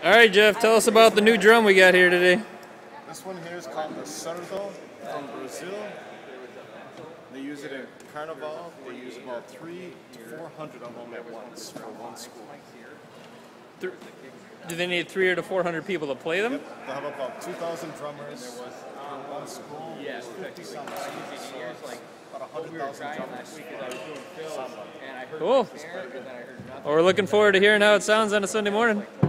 All right, Jeff, tell us about the new drum we got here today. This one here is called the Cerdo from Brazil. They use it in Carnival. They use about 300 to 400 of them at once for one school. Do they need 300 to 400 people to play them? Yep. They have about 2,000 drummers for one school. Yes, 50-some students, so about 100,000 drummers. Cool. Well, we're looking forward to hearing how it sounds on a Sunday morning.